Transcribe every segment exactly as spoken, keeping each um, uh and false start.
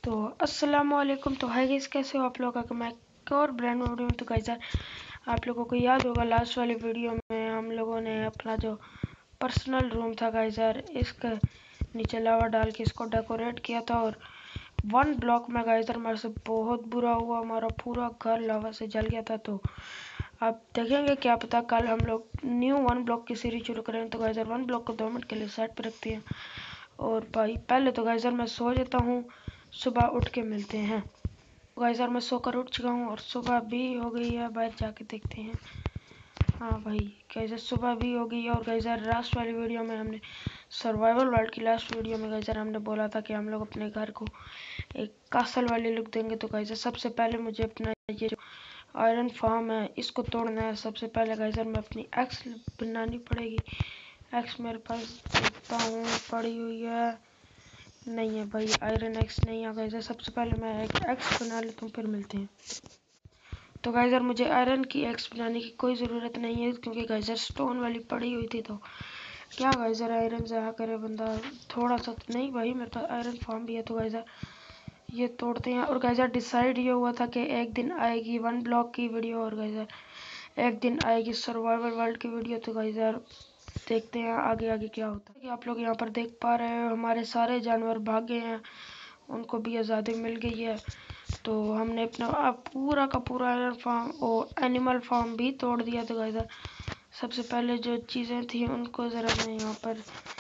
तो अस्सलाम वालेकुम। तो हाय गाइस, कैसे हो आप लोग? अगर मैं एक और ब्रांड वीडियो में तो गाइस आप लोगों को याद होगा लास्ट वाली वीडियो में हम लोगों ने अपना जो पर्सनल रूम था गाइस इसके नीचे लावा डाल के इसको डेकोरेट किया था और वन ब्लॉक में गाइस हमारे से बहुत बुरा हुआ, हमारा पूरा घर लावा से जल गया था। तो आप देखेंगे, क्या पता कल हम लोग न्यू वन ब्लॉक की सीरीज शुरू करें। तो गाइस वन ब्लॉक को दो मिनट के लिए साइड पर रखते हैं और भाई पहले तो गाइस मैं सो जाता हूँ, सुबह उठ के मिलते हैं। गाइस मैं सोकर उठ चुका हूँ और सुबह भी हो गई है, बाहर जाके देखते हैं। हाँ भाई गाइस सुबह भी हो गई है। और गाइस लास्ट वाली वीडियो में हमने सर्वाइवल वर्ल्ड की लास्ट वीडियो में गाइस हमने बोला था कि हम लोग अपने घर को एक कासल वाली लुक देंगे। तो गाइस सबसे पहले मुझे अपना ये जो आयरन फार्म है इसको तोड़ना है। सबसे पहले गाइस मैं अपनी एक्स बनानी पड़ेगी। एक्स मेरे पास देखता हूँ पड़ी हुई है, नहीं है भाई, आयरन एक्स नहीं है गाइस। सबसे पहले मैं एक एक्स बना लेता हूँ, फिर मिलते हैं। तो गाइस मुझे आयरन की एक्स बनाने की कोई ज़रूरत नहीं है क्योंकि गाइस स्टोन वाली पड़ी हुई थी। तो क्या गाइस आयरन ज़ाया करे बंदा, थोड़ा सा तो नहीं भाई, मेरे पास आयरन फॉर्म भी है। तो गाइस ये तोड़ते हैं। और गाइस डिसाइड ये हुआ था कि एक दिन आएगी वन ब्लॉक की वीडियो और गाइस एक दिन आएगी सर्वाइवल वर्ल्ड की वीडियो। तो गाइस देखते हैं आगे आगे क्या होता है। कि आप लोग यहाँ पर देख पा रहे हो हमारे सारे जानवर भागे हैं, उनको भी आज़ादी मिल गई है। तो हमने अपना पूरा का पूरा आयरन फार्म और एनिमल फार्म भी तोड़ दिया। तो गाइस सबसे पहले जो चीज़ें थी उनको ज़रा मैं यहाँ पर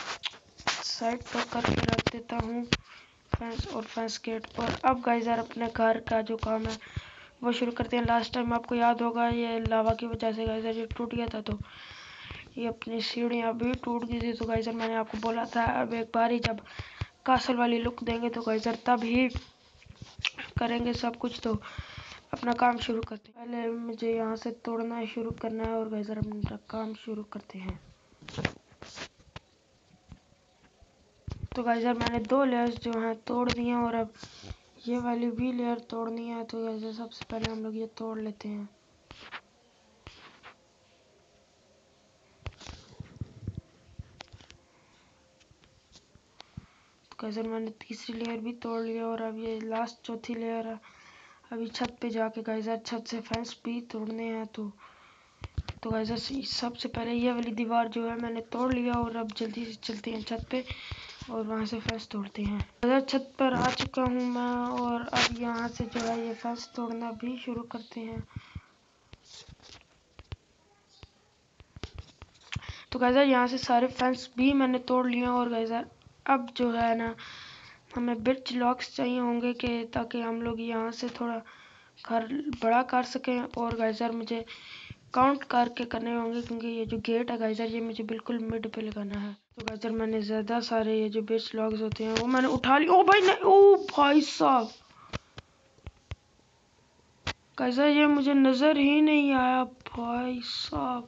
साइड पर करके रख देता हूँ, फेंस और फेंस गेट पर। अब गाइस अपने घर का जो काम है वो शुरू करते हैं। लास्ट टाइम आपको याद होगा ये लावा की वजह से गाइस ये टूट गया था, तो ये अपनी सीढ़ियाँ भी टूट गई थी। तो गाइस मैंने आपको बोला था अब एक बार ही जब कासल वाली लुक देंगे तो गाइस तब ही करेंगे सब कुछ। तो अपना काम शुरू करते हैं। पहले मुझे यहाँ से तोड़ना शुरू करना है और गाइस अपना काम शुरू करते हैं। तो गाइस मैंने दो लेयर्स जो हैं तोड़ दिए हैं और अब ये वाली भी लेयर तोड़नी है। तो गाइस सबसे पहले हम लोग ये तोड़ लेते हैं। तो गाइस मैंने तीसरी लेयर भी तोड़ लिया और अब ये लास्ट चौथी लेयर है। अभी छत पे जाके गाइस छत से फेंस भी तोड़ने हैं। तो तो गाइस सबसे पहले ये वाली दीवार जो है मैंने तोड़ लिया और अब जल्दी से चलते हैं छत पे और वहां से फेंस तोड़ते हैं। गाइस छत पर आ चुका हूँ मैं और अब यहाँ से जो है ये फेंस तोड़ना भी शुरू करते हैं। तो गाइस यहाँ से सारे फेंस भी मैंने तोड़ लिए और गाइस अब जो है ना हमें ब्रिज लॉक्स चाहिए होंगे कि ताकि हम लोग यहाँ से थोड़ा घर बड़ा कर सकें। और गाइस मुझे काउंट करके करने होंगे क्योंकि ये जो गेट है गाइस ये मुझे बिल्कुल मिड पे लगाना है। तो गाइस मैंने ज़्यादा सारे ये जो ब्रिज लॉक्स होते हैं वो मैंने उठा लिए। ओ भाई नहीं, ओ भाई साहब गाइस ये मुझे नज़र ही नहीं आया भाई साहब।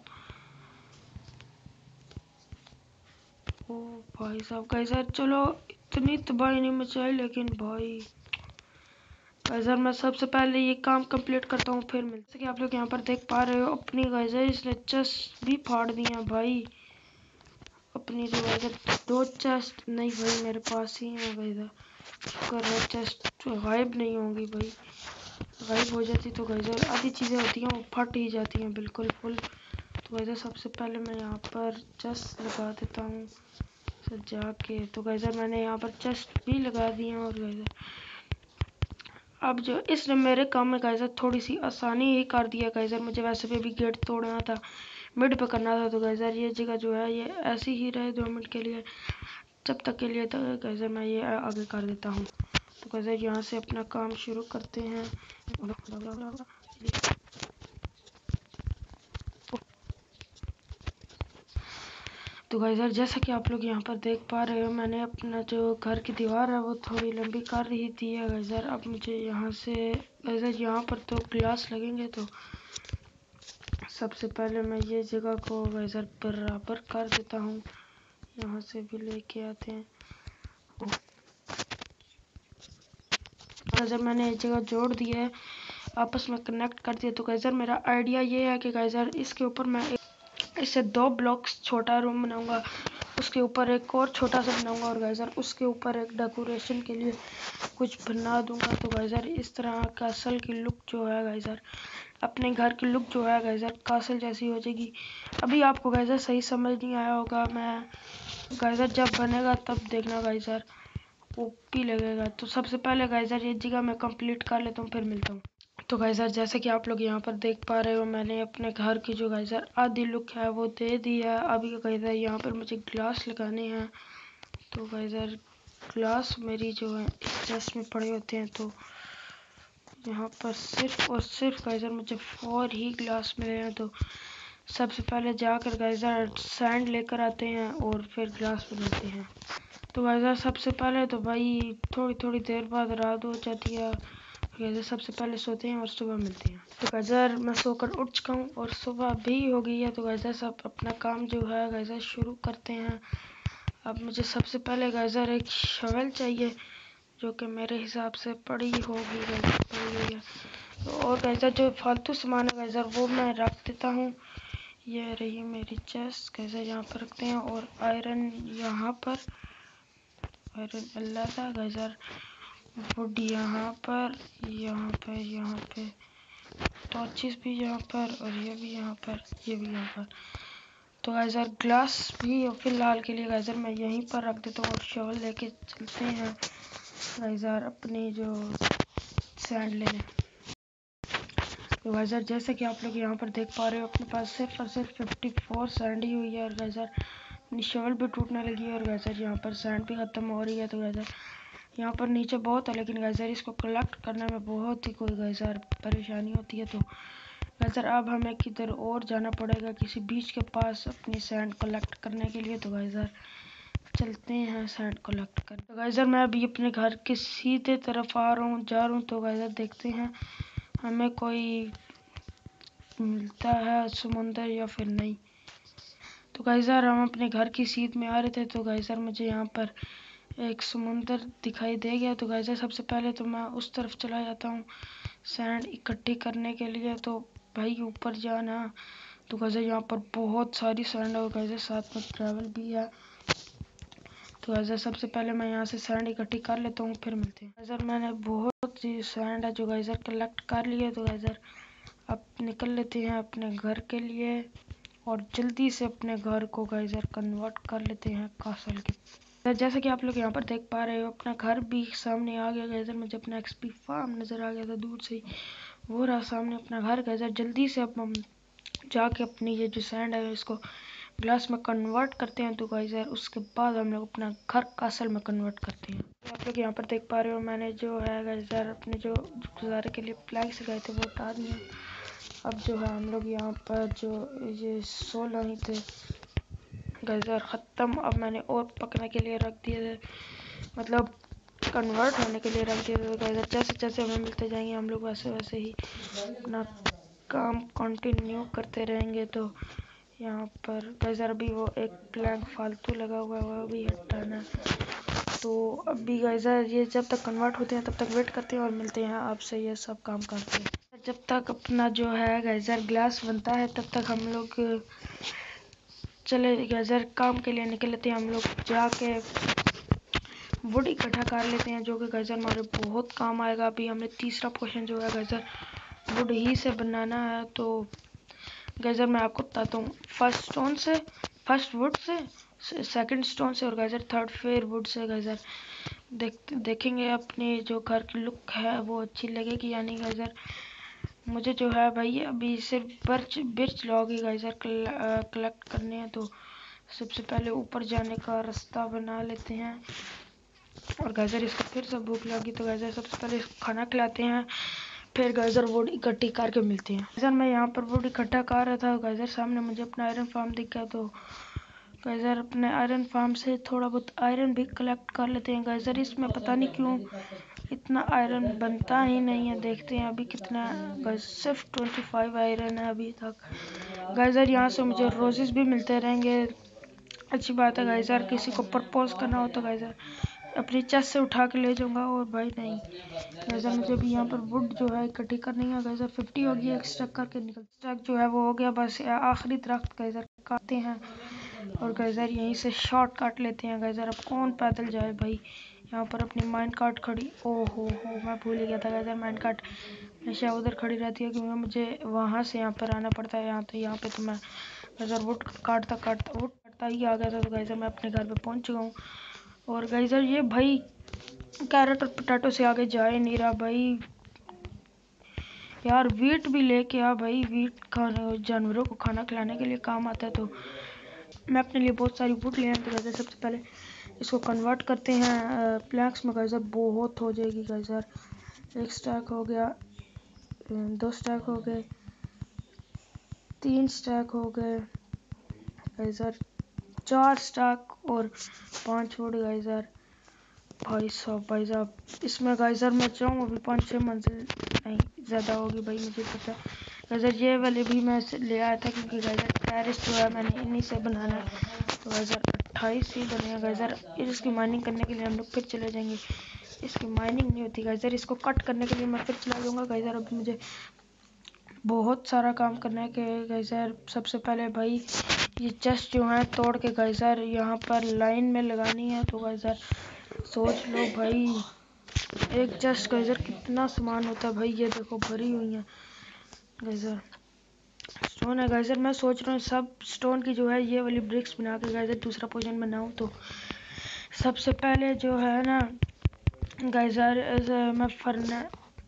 ओ भाई साहब गाइस चलो इतनी तबाही नहीं मचाई, लेकिन भाई गाइस मैं सबसे पहले ये काम कंप्लीट करता हूँ फिर मिलते। जैसे कि आप लोग यहाँ पर देख पा रहे हो अपनी गाइस इसने चेस्ट भी फाड़ दिया भाई। अपनी जो गाइस दो चेस्ट नहीं भाई मेरे पास ही है गाइस, शुक्र है चेस्ट गायब नहीं होंगी भाई, गायब हो जाती तो गाइस आधी चीज़ें होती हैं वो फट ही जाती हैं बिल्कुल फुल। तो गाइस सबसे पहले मैं यहाँ पर चेस्ट लगा देता हूँ सजा के। तो गाइस मैंने यहाँ पर चेस्ट भी लगा दिए हैं और गाइस अब जो इसने मेरे काम में गाइस थोड़ी सी आसानी ही कर दिया गाइस। मुझे वैसे भी, भी गेट तोड़ना था, मिड पे करना था। तो गाइस ये जगह जो है ये ऐसी ही रहे दो मिनट के लिए, जब तक के लिए। तो गाइस मैं ये आगे कर देता हूँ। तो गाइस यहाँ से अपना काम शुरू करते हैं। तो गाइस जैसा कि आप लोग यहाँ पर देख पा रहे हो मैंने अपना जो घर की दीवार है वो थोड़ी लंबी कर रही थी गाइस। अब मुझे यहाँ से गाइस यहाँ पर तो ग्लास लगेंगे। तो सबसे पहले मैं ये जगह को गाइस बराबर कर देता हूँ, यहाँ से भी लेके आते हैं। गाइस मैंने ये जगह जोड़ दी है, आपस में कनेक्ट कर दिया। तो गाइस मेरा आइडिया ये है कि गाइस इसके ऊपर मैं इससे दो ब्लॉक्स छोटा रूम बनाऊंगा उसके ऊपर एक और छोटा सा बनाऊंगा और गाइजर उसके ऊपर एक डेकोरेशन के लिए कुछ बना दूंगा। तो गाइजर इस तरह कासल की लुक जो है गाइजर, अपने घर की लुक जो है गाइजर कासल जैसी हो जाएगी। अभी आपको गाइजर सही समझ नहीं आया होगा, मैं गाइजर जब बनेगा तब देखना गाइजर ओपी लगेगा। तो सबसे पहले गाइजर ये जगह मैं कंप्लीट कर लेता हूँ, फिर मिलता हूँ। तो गाइजर जैसे कि आप लोग यहाँ पर देख पा रहे हो, मैंने अपने घर की जो गाइजर आधी लुक है वो दे दी है। अभी गाइजर यहाँ पर मुझे ग्लास लगाने हैं। तो गाइजर ग्लास मेरी जो है चेस्ट में पड़े होते हैं, तो यहाँ पर सिर्फ और सिर्फ गाइजर मुझे फोर ही ग्लास मिले हैं। तो सबसे पहले जाकर गाइजर सैंड लेकर आते हैं और फिर ग्लास बनाते हैं। तो गाइजर सबसे पहले तो भाई थोड़ी थोड़ी देर बाद रात हो जाती है। गाइजर सबसे पहले सोते हैं और सुबह मिलते हैं। तो गाइजर मैं सोकर उठ चुका हूँ और सुबह भी हो गई है। तो गाइजर सब अपना काम जो है गाइजर शुरू करते हैं। अब मुझे सबसे पहले गाइजर एक शवल चाहिए जो कि मेरे हिसाब से पड़ी होगी गाइजर, पड़ी हुई है। तो और गाइजर जो फालतू सामान है गाइजर वो मैं रख देता हूँ। ये रही मेरी चेस्ट गाइजर, यहाँ पर रखते हैं और आयरन यहाँ पर, आयरन अल्लाह था गाइजर, वुड यहाँ पर, यहाँ पे यहाँ पे टॉर्चेस भी यहाँ पर और ये भी यहाँ पर, ये भी यहाँ पर। तो गाइजर ग्लास भी फिलहाल के लिए गाइजर मैं यहीं पर रख देता हूँ और शॉल लेके चलते हैं गाइजर अपनी जो सैंड लेने। तो गाइजर जैसे कि आप लोग यहाँ पर देख पा रहे हो, अपने पास सिर्फ और सिर्फ फिफ्टी फोर सैंड ही हुई है और गाइजर अपनी शॉल भी टूटने लगी है और गाइजर यहाँ पर सैंड भी ख़त्म हो रही है। तो गाइजर यहाँ पर नीचे बहुत है, लेकिन गाइजर इसको कलेक्ट करने में बहुत ही कोई गाइजर परेशानी होती है। तो गाइजर अब हमें किधर और जाना पड़ेगा, किसी बीच के पास अपनी सैंड कलेक्ट करने के लिए। तो गाइजर चलते हैं सैंड कलेक्ट कर। तो गाइजर मैं अभी अपने घर के सीधे तरफ आ रहा हूँ, जा रहा हूँ। तो गाइजर देखते हैं हमें कोई मिलता है समुंदर या फिर नहीं। तो गाइजर हम अपने घर की सीध में आ रहे थे, तो गाइजर मुझे यहाँ पर एक समुंदर दिखाई दे गया। तो गाइजर सबसे पहले तो मैं उस तरफ चला जाता हूँ सैंड इकट्ठी करने के लिए। तो भाई ऊपर जाना। तो गाइजर यहाँ पर बहुत सारी सैंड है और गाइजर साथ में ट्रैवल भी है। तो गाइजर सबसे पहले मैं यहाँ से सैंड इकट्ठी कर लेता हूँ, फिर मिलते हैं। गाइजर मैंने बहुत सी सैंड है जो गाइजर कलेक्ट कर ली है। तो गाइजर अब निकल लेते हैं अपने घर के लिए और जल्दी से अपने घर को गाइजर कन्वर्ट कर लेते हैं कासल के। जैसे कि आप लोग यहाँ पर देख पा रहे हो, अपना घर भी सामने आ गया गाइजर। मुझे अपना एक्सपी फार्म नज़र आ गया था दूर से ही, वो रहा सामने अपना घर गाइजर। जल्दी से अब हम जाके अपनी ये जो सैंड है इसको ग्लास में कन्वर्ट करते हैं। तो गाइजर उसके बाद हम लोग अपना घर कासल में कन्वर्ट करते हैं। आप लोग यहाँ पर देख पा रहे हो, मैंने जो है गाइजर अपने जो गुजारे के लिए प्लैंक्स लगाए थे वो उतार दिए। अब जो है हम लोग यहाँ पर जो ये सोलह ही थे गाइजर ख़त्म। अब मैंने और पकने के लिए रख दिए थे, मतलब कन्वर्ट होने के लिए रख दिए थे। गाइजर जैसे जैसे हमें मिलते जाएंगे हम लोग वैसे वैसे ही अपना काम कंटिन्यू करते रहेंगे। तो यहाँ पर गाइजर अभी वो एक प्लैंक फालतू लगा हुआ है वो भी हटाना। तो अभी गाइजर ये जब तक कन्वर्ट होते हैं तब तक वेट करते हैं और मिलते हैं आपसे ये सब काम करते हैं। जब तक अपना जो है गाइजर ग्लास बनता है तब तक हम लोग चले गाइजर काम के लिए निकल लेते हैं। हम लोग जाके वुड इकट्ठा कर लेते हैं जो कि गाइजर हमारे बहुत काम आएगा। अभी हमने तीसरा पोर्शन जो है गाइजर वुड ही से बनाना है। तो गाइजर मैं आपको बताता हूँ, फर्स्ट स्टोन से, फर्स्ट वुड से, सेकंड स्टोन से और गाइजर थर्ड फिर वुड से। गाइजर देख देखेंगे अपनी जो घर की लुक है वो अच्छी लगेगी या नहीं। गाइजर मुझे जो है भाई अभी सिर्फ बर्च बिर्च लॉग ही गाइजर कलेक्ट करने हैं। तो सबसे पहले ऊपर जाने का रास्ता बना लेते हैं और गाइजर इसको फिर से भूख लगी। तो गाइजर सबसे पहले इसको खाना खिलाते हैं, फिर गाइजर वुड इकट्ठी करके मिलते हैं। गाइजर मैं यहाँ पर वुड इकट्ठा कर रहा था, गाइजर सामने मुझे अपना आयरन फार्म दिख गया। तो गाइजर अपने आयरन फार्म से थोड़ा बहुत आयरन भी कलेक्ट कर लेते हैं। गाइजर इसमें पता नहीं क्यों इतना आयरन बनता ही नहीं है, देखते हैं अभी कितना। गाइस सिर्फ ट्वेंटी फाइव आयरन है अभी तक। गाइजर यहाँ से मुझे रोजेस भी मिलते रहेंगे, अच्छी बात है। गाइजर किसी को प्रपोज करना हो तो गाइजर अपनी चेस्ट से उठा के ले जाऊंगा। और भाई नहीं गाइजर मुझे भी यहाँ पर वुड जो है इकट्ठी करनी है। गाइजर फिफ्टी हो गई, एक स्टक करके निकल स्टक जो है वो हो गया, बस आखिरी दरख्त गाइजर काटते हैं और गाइजर यहीं से शॉर्ट काट लेते हैं गाइजर। अब कौन पैदल जाए भाई, यहाँ पर अपनी माइन कार्ट खड़ी, ओ हो हो मैं भूल ही गया था गाइजर, माइन कार्ट हमेशा उधर खड़ी रहती है क्योंकि मुझे वहाँ से यहाँ पर आना पड़ता है। यहाँ तो यहाँ पे तो मैं गाइजर वुड काटता काटता वुड काटता ही आ गया था। तो गाइजर मैं अपने घर पे पहुँच चुका हूँ। और गाइजर ये भाई कैरेट और पोटैटो से आगे जा ही नहीं रहा भाई। यार वीट भी लेके आ भाई, वीट खाने जानवरों को खाना खिलाने के लिए काम आता है। तो मैं अपने लिए बहुत सारी वुड ले आया। तो गाइजर सबसे पहले इसको कन्वर्ट करते हैं प्लैंक्स में गाइजर, बहुत हो जाएगी गाइजर। एक स्टैक हो गया, दो स्टैक हो गए, तीन स्टैक हो गए गाइजर, चार स्टैक और पांच वुड गाइजर। भाई साहब भाई साहब इसमें गाइजर मैं चाहूँ अभी पाँच छः मंजिल नहीं ज़्यादा होगी भाई, मुझे पता है गाइजर। ये वाले भी मैं ले आया था क्योंकि गाइजर टेरेस जो है मैंने इन्हीं से बनाना है। तो गाइजर अट्ठाईस ही बने गाइजर। इसकी माइनिंग करने के लिए हम लोग फिर चले जाएंगे। इसकी माइनिंग नहीं होती गाइजर, इसको कट करने के लिए मैं फिर चला जाऊँगा गाइजर। अभी मुझे बहुत सारा काम करना है कि गाइजर सबसे पहले भाई ये चेस्ट जो है तोड़ के गाइजर यहाँ पर लाइन में लगानी है। तो गाइजर सोच लो भाई एक चेस्ट गाइजर कितना सामान होता है भाई। ये देखो भरी हुई है गाइजर, स्टोन है गाइजर। मैं सोच रहा हूँ सब स्टोन की जो है ये वाली ब्रिक्स बना के गाइजर दूसरा पोर्शन बनाऊँ। तो सबसे पहले जो है ना गाइजर मैं फरना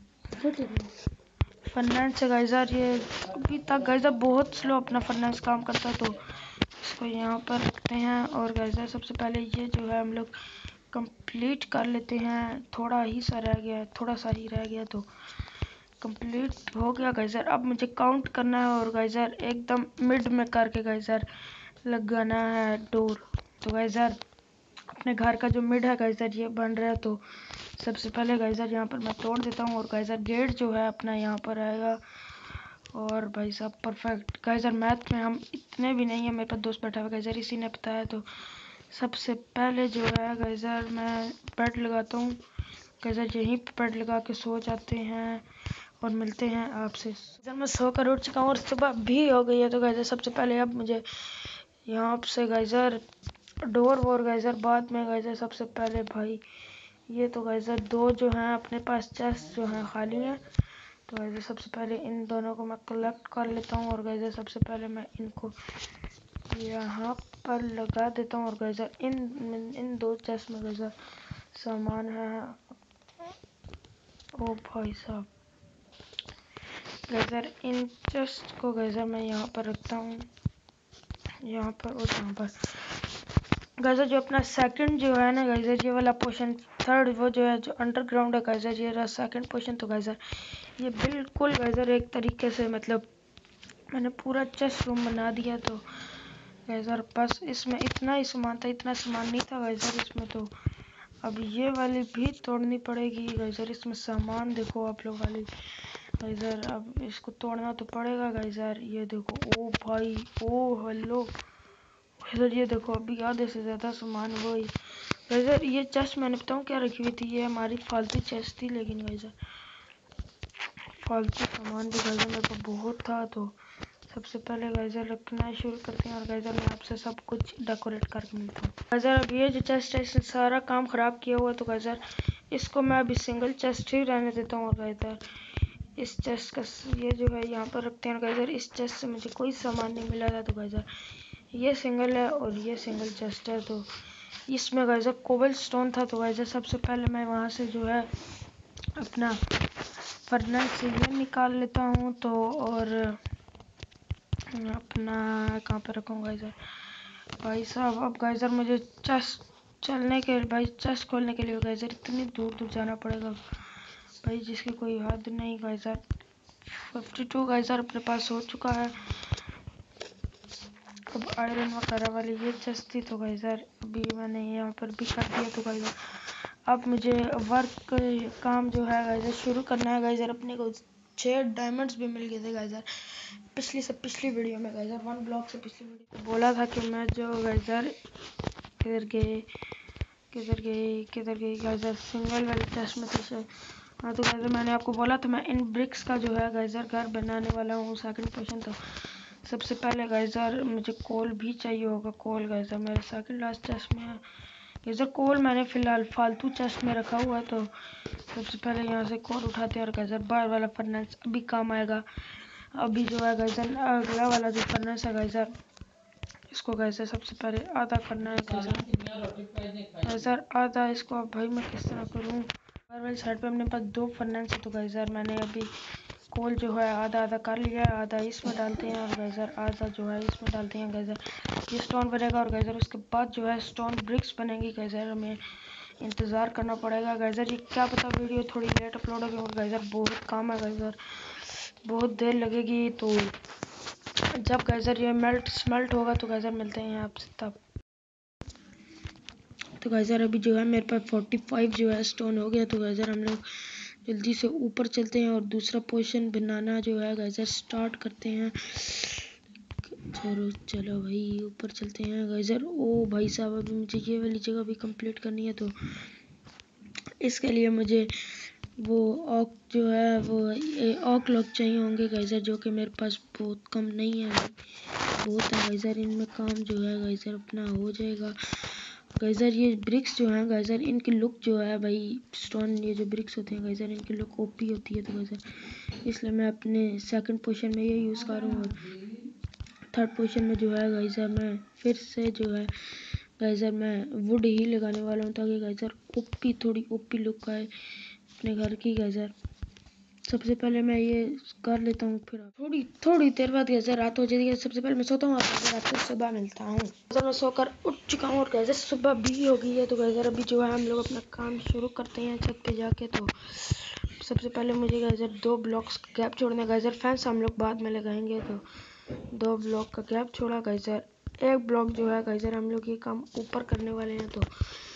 फर्नेस से गाइजर, ये अभी तक गाइजर बहुत स्लो अपना फर्नेस काम करता है। तो इसको यहाँ पर रखते हैं और गाइजर सबसे पहले ये जो है हम लोग कंप्लीट कर लेते हैं। थोड़ा ही सा रह गया है, थोड़ा सा ही रह गया तो कंप्लीट हो गया गाइजर। अब मुझे काउंट करना है और गाइजर एकदम मिड में करके गाइजर लगाना है डोर। तो गाइजर अपने घर का जो मिड है गाइजर ये बन रहा है। तो सबसे पहले गाइजर यहाँ पर मैं तोड़ देता हूँ और गाइजर गेट जो है अपना यहाँ पर आएगा। और भाई साहब परफेक्ट गाइजर, मैथ में हम इतने भी नहीं है, मेरे पास दोस्त बैठा हुआ गाइजर इसी ने बताया। तो सबसे पहले जो है गाइजर मैं बेड लगाता हूँ गाइजर, यहीं पर बेड लगा के सो जाते हैं और मिलते हैं आपसे। गाइजर मैं सो कर उठ चुका हूँ और सुबह भी हो गई है। तो गाइजर सबसे पहले अब मुझे यहाँ से गाइजर डोर वोर गाइजर बाद में गाइजर सबसे पहले भाई ये तो गाइजर दो जो हैं अपने पास चेस्ट जो हैं खाली हैं। तो गाइजर सबसे पहले इन दोनों को मैं कलेक्ट कर लेता हूँ और गाइजर सबसे पहले मैं इनको यहाँ पर लगा देता हूँ। और गाइजर इन इन दो चेस्ट में गाइजर सामान है। ओ भाई साहब गाइजर इन चेस्ट को गाइजर मैं यहाँ पर रखता हूँ, यहाँ पर और यहाँ पर गाइजर। जो अपना सेकंड जो है ना गाइजर ये वाला पोर्शन, थर्ड वो जो है जो अंडरग्राउंड है गाइजर, ये रहा सेकंड पोर्शन। तो गाइजर ये बिल्कुल गाइजर एक तरीके से मतलब मैंने पूरा चेस्ट रूम बना दिया। तो गाइजर बस इसमें इतना ही सामान था, इतना सामान नहीं था गाइजर इसमें। तो अब ये वाली भी तोड़नी पड़ेगी गाइजर, इसमें सामान देखो आप लोग वाली गाइजर। अब इसको तोड़ना तो पड़ेगा गाइजर। ये देखो ओ भाई ओ हेलो गाइजर, ये देखो अभी आधे से ज़्यादा सामान वही गाइजर। ये चेस्ट मैंने बताऊँ क्या रखी हुई थी, ये हमारी फालतू चेस्ट थी, लेकिन गाइजर फालतू सामान भी गाइजर मेरे पास बहुत था। तो सबसे पहले गाइजर रखना शुरू करते हैं और गाइजर मैं आपसे सब कुछ डेकोरेट करके मिलता हूँ गाइजर। अब ये जो चेस्ट है इसने सारा काम ख़राब किया हुआ है। तो गाइजर इसको मैं अभी सिंगल चेस्ट ही रहने देता हूँ और गाइजर इस चेस्ट का ये जो है यहाँ पर रखते हैं गाइजर। इस चेस्ट से मुझे कोई सामान नहीं मिला था। तो गाइजर ये सिंगल है और ये सिंगल चेस्ट है। तो इसमें गाइजर कोबल स्टोन था। तो गाइजर सबसे पहले मैं वहाँ से जो है अपना फर्नेस से ये निकाल लेता हूँ। तो और अपना कहाँ पे रखूँ गाइजर भाई साहब। अब गाइजर मुझे चेस्ट चलने के भाई चेस्ट खोलने के लिए गाइजर इतनी दूर दूर जाना पड़ेगा भाई जिसकी कोई हद नहीं गाइजर। फिफ्टी टू गाइजर अपने पास हो चुका है। अब आयरन वगैरह वाली ये चेस्ट थी। तो गाइजर अभी मैंने यहाँ पर भी कर दिया। तो गाइजर अब मुझे वर्क काम जो है गाइजर शुरू करना है गाइजर। अपने को छः डायमंड्स भी मिल गए थे गाइजर पिछली से पिछली वीडियो में गाइजर, वन ब्लॉक से पिछली वीडियो तो बोला था कि मैं जो गाइजर किधर गए किधर गई किधर गई गाइजर सिंगल वाली चेस्ट में थे। हाँ तो गाइजर मैंने आपको बोला था मैं इन ब्रिक्स का जो है गाइजर घर बनाने वाला हूँ सेकंड पोर्शन। तो सबसे पहले गाइजर मुझे कोल भी चाहिए होगा। कोल गाइजर मेरे सेकंड लास्ट चेस्ट में है। गाइजर कोल मैंने फिलहाल फालतू चेस्ट में रखा हुआ है, तो सबसे पहले यहाँ से कोल उठाते हैं। और गाइजर बाहर वाला फर्नेस अभी काम आएगा। अभी जो है गाइजर अगला वाला जो फर्नेस है गाइजर, इसको गाइजर सबसे पहले आधा करना है गाइजर। गाइजर आधा इसको अब भाई मैं किस तरह करूँ। बाहर वाली साइड पे अपने पास दो फर्नेस है, तो गाइजर मैंने अभी कोल जो है आधा आधा कर लिया है। आधा इसमें डालते हैं और गाइजर आधा जो है इसमें डालते हैं गाइजर। ये स्टोन बनेगा और गाइजर उसके बाद जो है स्टोन ब्रिक्स बनेंगी। गाइजर हमें इंतज़ार करना पड़ेगा गाइजर। ये क्या पता वीडियो थोड़ी लेट अपलोड होगी और गाइजर बहुत काम है गाइजर, बहुत देर लगेगी। तो जब गाइजर ये मेल्ट स्मेल्ट होगा तो गाइजर मिलते हैं आपसे तब। तो गाइजर अभी जो है मेरे पास फोर्टी फाइव जो है स्टोन हो गया। तो गाइजर हम लोग जल्दी से ऊपर चलते हैं और दूसरा पोर्शन बनाना जो है गाइजर स्टार्ट करते हैं। चलो चलो भाई ऊपर चलते हैं गाइजर। ओ भाई साहब अभी मुझे ये वाली जगह भी कंप्लीट करनी है, तो इसके लिए मुझे वो ऑक जो है वो ऑक लॉक चाहिए होंगे गाइजर, जो कि मेरे पास बहुत कम नहीं है, बहुत है गाइजर। इनमें काम जो है गाइजर अपना हो जाएगा गाइजर। ये ब्रिक्स जो हैं गाइजर, इनकी लुक जो है भाई स्टोन ये जो ब्रिक्स होते हैं गाइजर, इनकी लुक ओपी होती है। तो गाइजर इसलिए मैं अपने सेकंड पोर्शन में ये यूज़ कर रहा हूँ। और थर्ड पोर्शन में जो है गाइजर मैं फिर से जो है गाइजर मैं वुड ही लगाने वाला हूँ, ताकि गाइजर ओपी थोड़ी ओपी लुक आए अपने घर की गाइजर। सबसे पहले मैं ये कर लेता हूँ, फिर थोड़ी थोड़ी देर बाद गाइजर रात हो जाती है। सबसे पहले मैं सोता हूँ और रात को सुबह मिलता हूँ। गाइजर मैं सोकर उठ चुका हूँ और गाइजर सुबह भी हो गई है। तो गाइजर अभी जो है हम लोग अपना काम शुरू करते हैं छत पे जाके। तो सबसे पहले मुझे गाइजर दो ब्लॉक्स का गैप छोड़ना है गाइजर। फैंस हम लोग बाद में लगाएंगे, तो दो ब्लॉक का गैप छोड़ा गाइजर। एक ब्लॉक जो है गाइजर हम लोग ये काम ऊपर करने वाले हैं, तो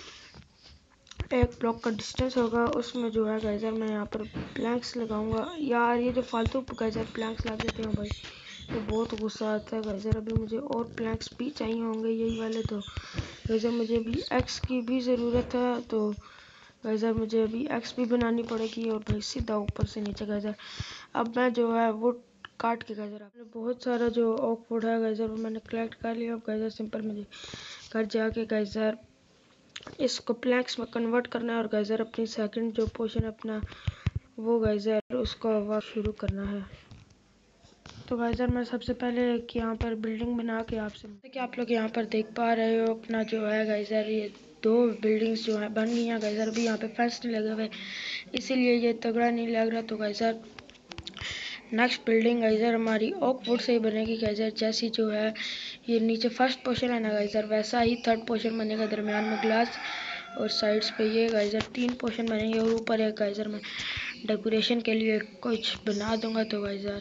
एक ब्लॉक का डिस्टेंस होगा उसमें जो है गाइजर मैं यहाँ पर प्लैंक्स लगाऊंगा। यार ये जो फालतू गाइजर प्लैंक्स लग देते हैं भाई, ये बहुत गुस्सा आता है गाइजर। अभी मुझे और प्लैंक्स भी चाहिए होंगे यही वाले। तो गाइजर मुझे अभी एक्स की भी ज़रूरत है, तो गाइजर मुझे अभी एक्स भी बनानी पड़ेगी। और भाई सीधा ऊपर से नीचे गाइजर अब मैं जो है वो काट के गाइजर आपने बहुत सारा जो ऑक वुड है गाइजर वो मैंने कलेक्ट कर लिया। अब गाइजर सिंपल मुझे घर जाके गाइजर इसको प्लैंक्स में कन्वर्ट करना है और गाइजर अपनी सेकंड जो पोर्शन अपना वो गाइजर उसको वर्क शुरू करना है। तो गाइजर मैं सबसे पहले एक यहाँ पर बिल्डिंग बना के आपसे कि आप लोग यहाँ पर देख पा रहे हो अपना जो है गाइजर ये दो बिल्डिंग्स जो है बन गई हैं गाइजर। अभी यहाँ पे फेंस नहीं लगे हुए इसीलिए ये तगड़ा नहीं लग रहा। तो गाइजर नेक्स्ट बिल्डिंग गाइजर हमारी ओक वुड से ही बनेगी गाइजर। जैसी जो है ये नीचे फर्स्ट पोर्शन है ना गाइजर, वैसा ही थर्ड पोर्शन बनेगा। दरमियान में ग्लास और साइड्स पे ये गाइजर तीन पोर्शन बनेंगे और ऊपर एक गाइजर में डेकोरेशन के लिए कुछ बना दूंगा। तो गाइजर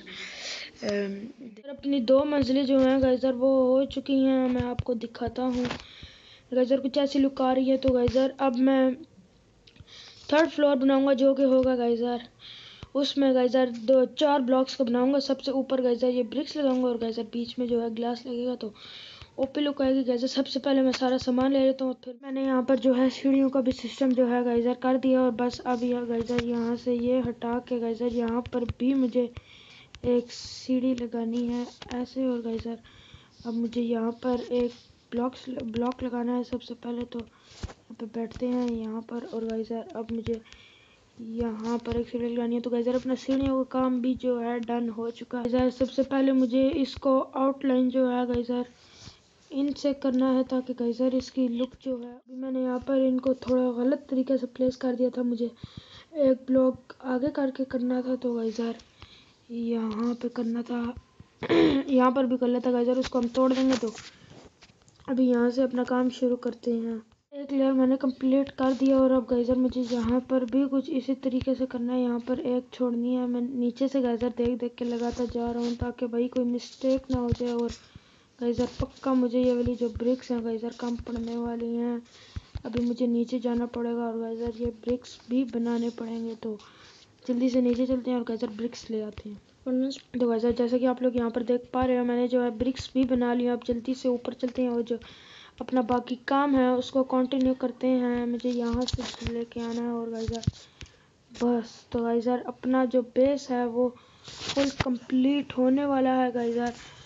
अपनी दो मंजिलें जो हैं गाइजर वो हो चुकी हैं, मैं आपको दिखाता हूँ गाइजर कुछ ऐसी लुक आ रही है। तो गाइजर अब मैं थर्ड फ्लोर बनाऊंगा जो कि होगा गाइजर उसमें गाइजर दो चार ब्लॉक्स का बनाऊंगा। सबसे ऊपर गाइजर ये ब्रिक्स लगाऊंगा और गाइजर बीच में जो है ग्लास लगेगा, तो ओपी लुक आएगी गाइजर। सबसे पहले मैं सारा सामान ले लेता हूँ, फिर मैंने यहाँ पर जो है सीढ़ियों का भी सिस्टम जो है गाइजर कर दिया। और बस अब यह गाइजर यहाँ से ये हटा के गाइजर यहाँ पर भी मुझे एक सीढ़ी लगानी है ऐसे। और गाइजर अब मुझे यहाँ पर एक ब्लॉक्स ब्लॉक लगाना है सबसे पहले। तो यहाँ पे बैठते हैं यहाँ पर और गाइजर अब मुझे यहाँ पर एक सीढ़ी लगानी है। तो गाइजर अपना सीढ़ियों का काम भी जो है डन हो चुका है गाइजर। सबसे पहले मुझे इसको आउटलाइन जो है गाइजर इनसे करना है, ताकि गाइजर इसकी लुक जो है अभी मैंने यहाँ पर इनको थोड़ा गलत तरीके से प्लेस कर दिया था, मुझे एक ब्लॉक आगे करके करना था। तो गाइजर यहाँ पे करना था यहाँ पर भी कर लेता गाइजर, उसको हम तोड़ देंगे। तो अभी यहाँ से अपना काम शुरू करते हैं। एक लेयर मैंने कंप्लीट कर दिया और अब गाइजर मुझे यहाँ पर भी कुछ इसी तरीके से करना है। यहाँ पर एक छोड़नी है, मैं नीचे से गाइजर देख देख के लगाता जा रहा हूँ ताकि भाई कोई मिस्टेक ना हो जाए। और गाइजर पक्का मुझे ये वाली जो ब्रिक्स हैं गाइजर कम पड़ने वाली हैं, अभी मुझे नीचे जाना पड़ेगा और गाइजर ये ब्रिक्स भी बनाने पड़ेंगे। तो जल्दी से नीचे चलते हैं और गाइजर ब्रिक्स ले आते हैं। तो गाइजर जैसे कि आप लोग यहाँ पर देख पा रहे हो मैंने जो है ब्रिक्स भी बना लिया। अब जल्दी से ऊपर चलते हैं और जो अपना बाकी काम है उसको कंटिन्यू करते हैं। मुझे यहाँ से लेके आना है और गाइजर बस। तो गाइजर अपना जो बेस है वो फुल कंप्लीट होने वाला है गाइजर।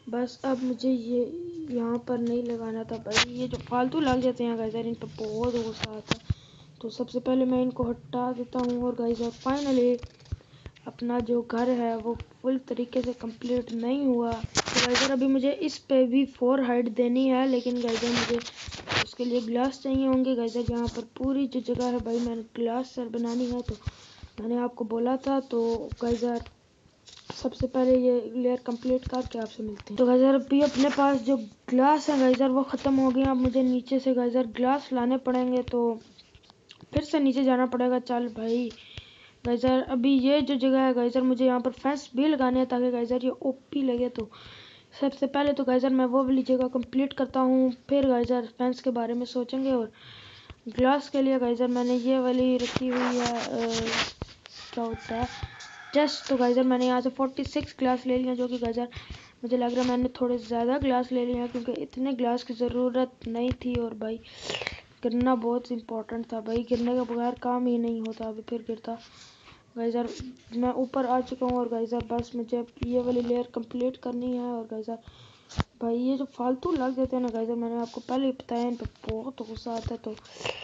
बस अब मुझे ये यहाँ पर नहीं लगाना था भाई, ये जो फालतू लग जाते हैं गाइजर इन पर बहुत गुस्सा आता है। तो सबसे पहले मैं इनको हटा देता हूँ और गाइजर फाइनली अपना जो घर है वो फुल तरीके से कंप्लीट नहीं हुआ। तो गाइजर अभी मुझे इस पे भी फोर हाइट देनी है, लेकिन गाइजर मुझे उसके लिए ग्लास चाहिए होंगे। गाइजर यहाँ पर पूरी जो जगह है भाई मैंने ग्लास सर बनानी है, तो मैंने आपको बोला था। तो गाइजर सबसे पहले ये लेयर कंप्लीट करके आपसे मिलते हैं। तो गाइजर अभी अपने पास जो ग्लास है गाइजर वो ख़त्म हो गया। अब मुझे नीचे से गाइजर ग्लास लाने पड़ेंगे, तो फिर से नीचे जाना पड़ेगा। चल भाई गाइजर अभी ये जो जगह है गाइजर मुझे यहाँ पर फेंस भी लगाने हैं ताकि गाइजर ये ओपी लगे। तो सबसे पहले तो गाइजर मैं वो वाली जगह कंप्लीट करता हूँ, फिर गाइजर फेंस के बारे में सोचेंगे। और ग्लास के लिए गाइजर मैंने ये वाली रखी हुई है आ, क्या होता है जस्ट। तो गाइजर मैंने यहाँ से छियालीस ग्लास ले लिया, जो कि गाइजर मुझे लग रहा है मैंने थोड़े ज़्यादा ग्लास ले लिया क्योंकि इतने ग्लास की ज़रूरत नहीं थी। और भाई गिरना बहुत इम्पोर्टेंट था भाई, गिरने के बगैर काम ही नहीं होता। अभी फिर गिरता। गाइजर मैं ऊपर आ चुका हूँ और गाइजर बस मुझे ये वाली लेयर कंप्लीट करनी है। और गाइजर भाई ये जो फालतू लग जाते हैं ना गाइजर, मैंने आपको पहले ही बताया इन पर बहुत गुस्सा आता है। तो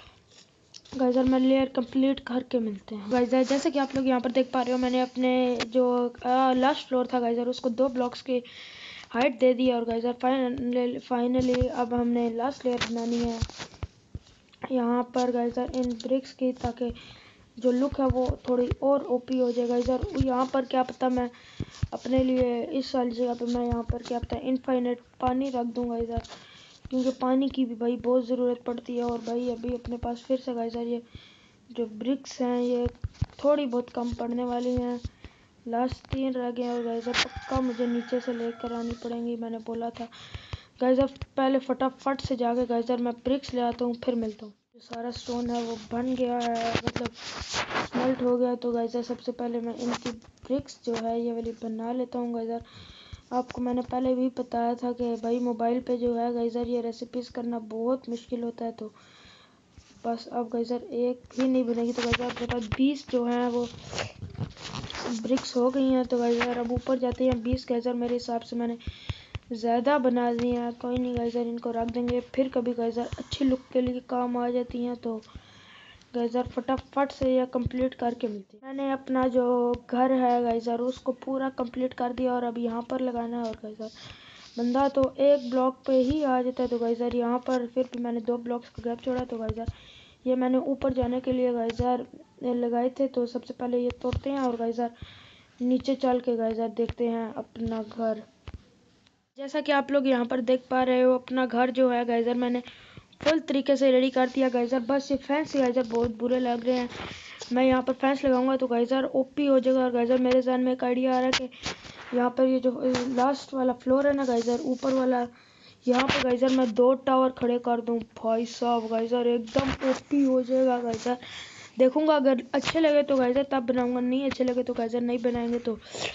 गाइजर मैं लेयर कंप्लीट करके मिलते हैं। गाइजर जैसे कि आप लोग यहाँ पर देख पा रहे हो, मैंने अपने जो लास्ट फ्लोर था गाइजर उसको दो ब्लॉक्स की हाइट दे दी। और गाइजर फाइनली फाइनली अब हमने लास्ट लेयर बनानी है यहाँ पर गाइजर इन ब्रिक्स की, ताकि जो लुक है वो थोड़ी और ओपी हो जाए। गाइजर यहाँ पर क्या पता मैं अपने लिए इस वाली जगह पे मैं यहाँ पर क्या पता इनफाइनाइट पानी रख दूँ गाइजर, क्योंकि पानी की भी भाई बहुत ज़रूरत पड़ती है। और भाई अभी अपने पास फिर से गाइजर ये जो ब्रिक्स हैं ये थोड़ी बहुत कम पड़ने वाली हैं, लास्ट तीन रह गए हैं। और गाइजर पक्का मुझे नीचे से लेकर आनी पड़ेंगी, मैंने बोला था। गाइजर पहले फटाफट से जाके गाइजर मैं ब्रिक्स ले आता हूँ, फिर मिलता हूँ। जो सारा स्टोन है वो बन गया है, मतलब स्मेल्ट हो गया। तो गाइजर सबसे पहले मैं इनकी ब्रिक्स जो है ये वाली बना लेता हूँ। गाइजर आपको मैंने पहले भी बताया था कि भाई मोबाइल पे जो है गाइजर ये रेसिपीज़ करना बहुत मुश्किल होता है। तो बस अब गाइजर एक भी नहीं बनेगी। तो गाइजर अपने पास बीस जो हैं वो ब्रिक्स हो गई हैं। तो गाइजर अब ऊपर जाते हैं बीस। गाइजर मेरे हिसाब से मैंने ज़्यादा बना दी हैं, कोई नहीं गाइजर इनको रख देंगे, फिर कभी गाइजर अच्छी लुक के लिए काम आ जाती हैं। तो गाइजर फटाफट से यह कंप्लीट करके मिलती है। मैंने अपना जो घर है गाइजर उसको पूरा कंप्लीट कर दिया और अब यहाँ पर लगाना है। और गाइजर बंदा तो एक ब्लॉक पे ही आ जाता है। तो गाइजर यहाँ पर फिर भी मैंने दो ब्लॉक्स का गैप छोड़ा। तो गाइजर ये मैंने ऊपर जाने के लिए गाइजर लगाए थे, तो सबसे पहले ये तोड़ते हैं और गाइजर नीचे चल के गाइजर देखते हैं अपना घर। जैसा कि आप लोग यहाँ पर देख पा रहे हो, अपना घर जो है गाइजर मैंने फुल तरीके से रेडी कर दिया। गाइजर बस ये फैंस गाइजर बहुत बुरे लग रहे हैं, मैं यहाँ पर फैंस लगाऊंगा तो गाइजर ओपी हो जाएगा। और गाइजर मेरे ज़हन में एक आइडिया आ रहा है कि यहाँ पर ये जो लास्ट वाला फ्लोर है ना गाइजर, ऊपर वाला, यहाँ पर गाइजर मैं दो टावर खड़े कर दूँ। भाई साहब गाइजर एकदम ओपी हो जाएगा। गाइजर देखूंगा, अगर अच्छे लगे तो गाइजर तब बनाऊंगा, नहीं अच्छे लगे तो गाइजर नहीं बनाएंगे। तो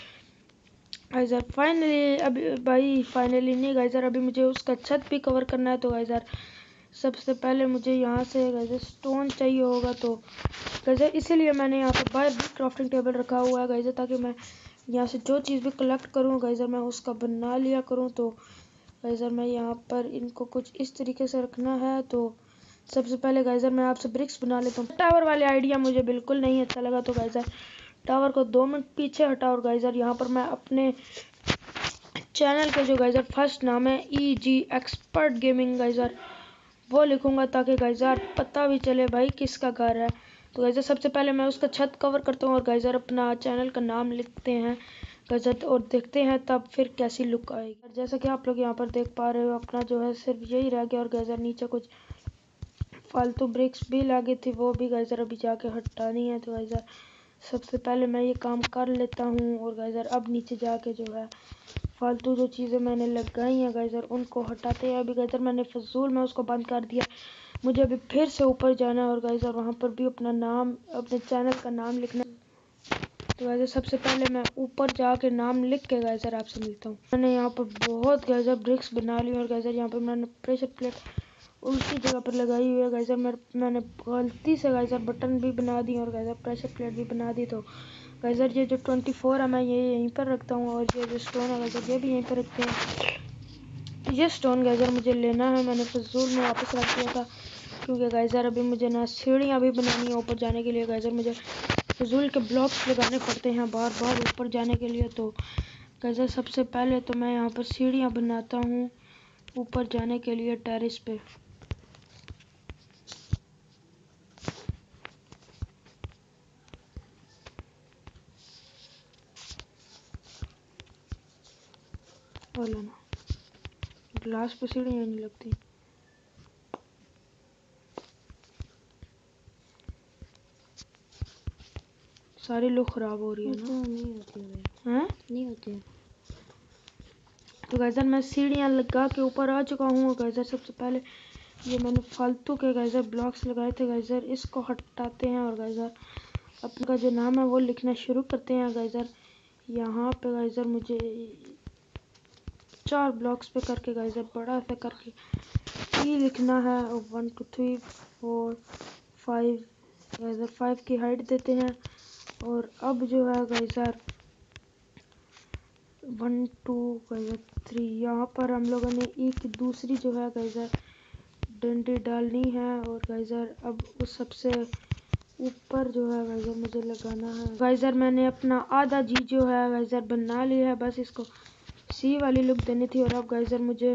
गाइजर फाइनली अभी भाई फाइनली नहीं गाइजर अभी मुझे उसका छत भी कवर करना है। तो गाइजर सबसे पहले मुझे यहाँ से गाइजर स्टोन चाहिए होगा। तो गाइजर इसीलिए मैंने यहाँ पर बाहर भी क्राफ्टिंग टेबल रखा हुआ है गाइजर, ताकि मैं यहाँ से जो चीज़ भी कलेक्ट करूँ गाइजर मैं उसका बना लिया करूँ। तो गाइजर मैं यहाँ पर इनको कुछ इस तरीके से रखना है। तो सबसे पहले गाइजर मैं आपसे ब्रिक्स बना लेता हूँ। टावर वाले आइडिया मुझे बिल्कुल नहीं अच्छा लगा, तो गाइजर टावर को दो मिनट पीछे हटा। और गाइजर यहाँ पर मैं अपने चैनल के जो गाइजर फर्स्ट नाम है E G expert gaming guys वो लिखूंगा, ताकि गाइजर पता भी चले भाई किसका घर है। तो गाइजर सबसे पहले मैं उसका छत कवर करता हूँ और गाइजर अपना चैनल का नाम लिखते हैं गाइजर, और देखते हैं तब फिर कैसी लुक आएगी। जैसा कि आप लोग यहाँ पर देख पा रहे हो, अपना जो है सिर्फ यही रह गया। और गाइजर नीचे कुछ फालतू ब्रिक्स भी लगी थी, वो भी गाइजर अभी जाके हटानी है। तो गाइजर सबसे पहले मैं ये काम कर लेता हूँ। और गाइजर अब नीचे जाके जो है फालतू जो चीज़ें मैंने लगाई हैं गाइजर उनको हटाते हैं। अभी गाइजर मैंने फजूल में उसको बंद कर दिया, मुझे अभी फिर से ऊपर जाना है और गाइजर वहाँ पर भी अपना नाम अपने चैनल का नाम लिखना। तो गाइजर सबसे पहले मैं ऊपर जाके नाम लिख के गाइजर आपसे मिलता हूँ। मैंने यहाँ पर बहुत गाइजर ब्रिक्स बना ली और गाइजर यहाँ पर मैंने प्रेशर प्लेट उसी जगह पर लगाई हुई है गाइजर। मैं मैंने गलती से गाइजर बटन भी बना दी और गाइजर प्रेशर प्लेट भी बना दी। तो गाइजर ये जो ट्वेंटी फोर है मैं ये यहीं पर रखता हूँ, और ये जो स्टोन है गाइजर ये भी यहीं पर रखते हैं। ये स्टोन गाइजर मुझे लेना है, मैंने फजूल में वापस रख दिया था क्योंकि गाइजर अभी मुझे ना सीढ़ियाँ भी बनानी है ऊपर जाने के लिए। गाइजर मुझे फजूल के ब्लॉक्स लगाने पड़ते हैं बार बार ऊपर जाने के लिए। तो गाइजर सबसे पहले तो मैं यहाँ पर सीढ़ियाँ बनाता हूँ ऊपर जाने के लिए टेरेस पे। और लेना ग्लास पे सीढ़ियाँ नहीं लगती। सारी लुक खराब हो रही है ना? नहीं होती है, हैं? नहीं होती है। तो गाइजर मैं सीढ़ियाँ लगा के ऊपर आ चुका हूँ। गाइजर सबसे पहले ये मैंने फालतू के गाइजर ब्लॉक्स लगाए थे गाइजर, इसको हटाते हैं और गाइजर अपना जो नाम है वो लिखना शुरू करते हैं। गाइजर यहाँ पे गाइजर मुझे चार ब्लॉक्स पे करके गाइजर बड़ा सा करके ई लिखना है। One two three four five guys five की हाइट देते हैं। और अब जो है guys one two guys three यहाँ पर हम लोगों ने ई की दूसरी जो है गाइजर डंडी डालनी है। और गाइजर अब उस सबसे ऊपर जो है गाइजर मुझे लगाना है। गाइजर मैंने अपना आधा जी जो है गाइजर बना लिया है, बस इसको सी वाली लुक देनी थी। और अब गाइजर मुझे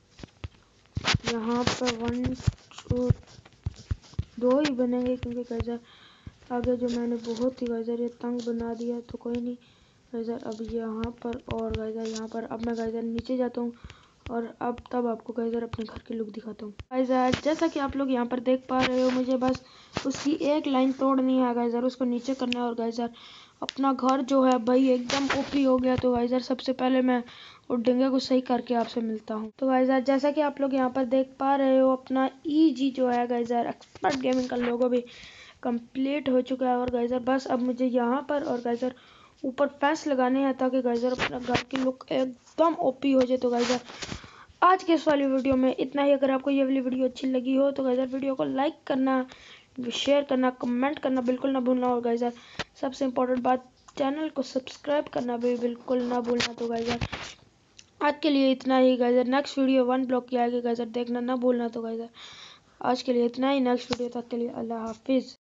यहाँ पर वन टू दो ही बनेंगे क्योंकि गाइजर आगे जो मैंने बहुत ही गाइजर ये तंग बना दिया, तो कोई नहीं गाइजर अब यहाँ पर और गाइजर यहाँ पर। अब मैं गाइजर नीचे जाता हूँ और अब तब आपको गाइजर अपने घर की लुक दिखाता हूँ। गाइजर जैसा कि आप लोग यहाँ पर देख पा रहे हो, मुझे बस उसकी एक लाइन तोड़नी है गाइजर, उसको नीचे करना है। और गाइजर अपना घर जो है भाई एकदम ओपी हो गया। तो गाइजर सबसे पहले मैं और डंगे को सही करके आपसे मिलता हूँ। तो गाइजर जैसा कि आप लोग यहाँ पर देख पा रहे हो, अपना ई जी जो है गाइजर एक्सपर्ट गेमिंग का लोगो भी कंप्लीट हो चुका है। और गाइजर बस अब मुझे यहाँ पर और गाइजर ऊपर फैंस लगाने हैं ताकि गाइजर अपना घर की लुक एकदम ओपी हो जाए। तो गाइजर आज के इस वाली वीडियो में इतना ही। अगर आपको ये वाली वीडियो अच्छी लगी हो तो गाइजर वीडियो को लाइक करना, शेयर करना, कमेंट करना बिल्कुल ना भूलना। और गाइजर सबसे इम्पोर्टेंट बात, चैनल को सब्सक्राइब करना भी बिल्कुल ना भूलना। तो गाइजर आज के लिए इतना ही guys, next video one block की आएगी गाइजर, देखना ना भूलना। तो गाइजर आज के लिए इतना ही, नेक्स्ट वीडियो तक के लिए अल्लाह हाफिज़।